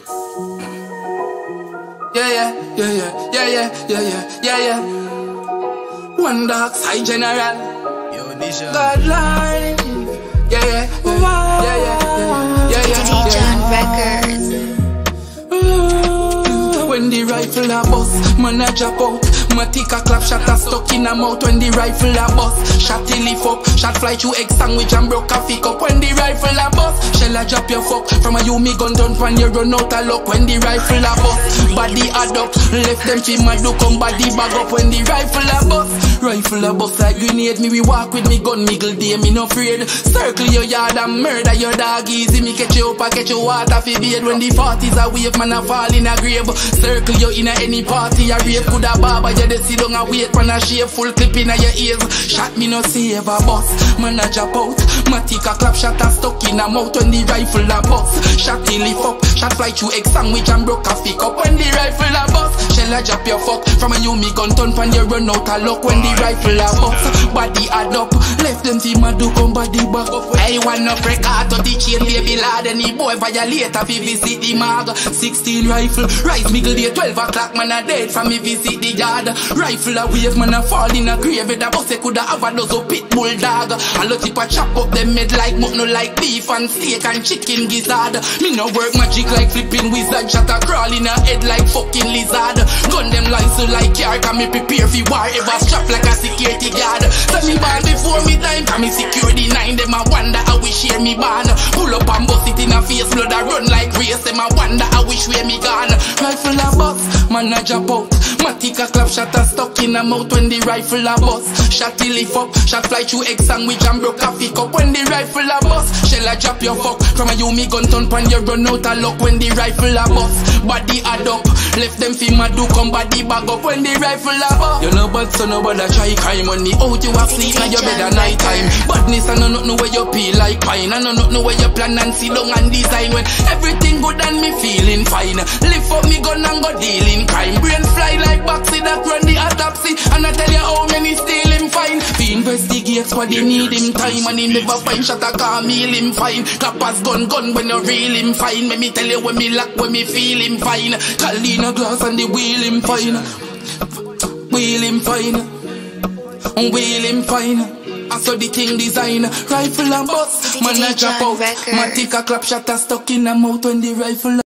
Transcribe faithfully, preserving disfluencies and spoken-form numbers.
Yeah, yeah, yeah, yeah, yeah, yeah, yeah, yeah, yeah, yeah. One dark side general. Yo, Nisha. God life. Yeah, yeah, yeah, yeah, yeah, yeah, yeah, yeah. Dejuanrecords. When the rifle a bust, man a drop out. Matika clap shot a stuck in a mouth. When the rifle a bust, shot till lift up. Shot fly through egg sandwich and broke a fick up. When the rifle a bust, shell a drop your fuck. From a you me gun done pan you run out a luck. When the rifle a bust, body add up. Left them fi mad do come body bag up. When the rifle a bust, rifle a bust like grenade. Me we walk with me gun miggle day, me no afraid. Circle your yard and murder your dog easy. Me catch you up and catch you water fi bathe. When the forties a wave, man a fall in a grave. Circle you in a any party, a rape could a barber. You dey sit down and wait when a shave full clip in a your ears. Shot me no save a bus, man a drop out. Matika clap shot a stuck in a mouth. When the rifle a bust, shot till lift up. Shot fly through egg sandwich and broke a fick up. When the rifle a bust, shell a drop your fuck. From a you me gun turn pan you run out a luck. When the rifle a bust, body add up. Left them team a do come body back up. I want no break out of the chain baby lad. Any boy violate a fi visit the mag. Sixteen rifle, rise miggle day twelve o'clock man a dead from me visit the yard. Rifle a wave man a fall in a grave. The boss coulda have a dozen pit bull dog. A lot of people chop up them head like mutton, no like beef and steak and chicken gizzard. Me no work magic like flipping wizard. Shot a crawl in a head like fucking lizard. Gun them lines so like car. Can me prepare for war. Ever strap like a security guard. Tell me born before me time. Can me secure the nine. Them a wonder how we share me ban. Pull up and bust it in a face. Blood a run like race. Them a wonder how we share me gone. Rifle a bust, man a drop out. Matika clap shot a stuck in a mouth. When the rifle a bust, shot till lift up. Shot fly through egg sandwich and broke a fick up. When the rifle a bust, shell a drop your fuck. From a you me gun turn pan you run out a luck. When the rifle a bust, body add up. Left them fi mad do come body bag up. When the rifle a bust, you know bad so nobody try crime. When the out you a sleep now you bed at night time. Badness I know not know where you peel like pine. I know not know where you plan and sit down and design. When everything good and me feeling fine. Lift up me gun and go dealing crime. Brain fly like boxy that run the autopsy. And I tell you how many steal him fine. Fi investigate what they need him time. And he never find shot a car meal him fine. Clappers gun gun when you reel him fine. Let me tell you when me lock when me feel him fine. Call in a glass and the wheel him fine. Wheel him fine. Wheel him fine. I saw the thing design. Rifle and bust, man a drop out. Matika clap shot a stuck in a mouth. When the rifle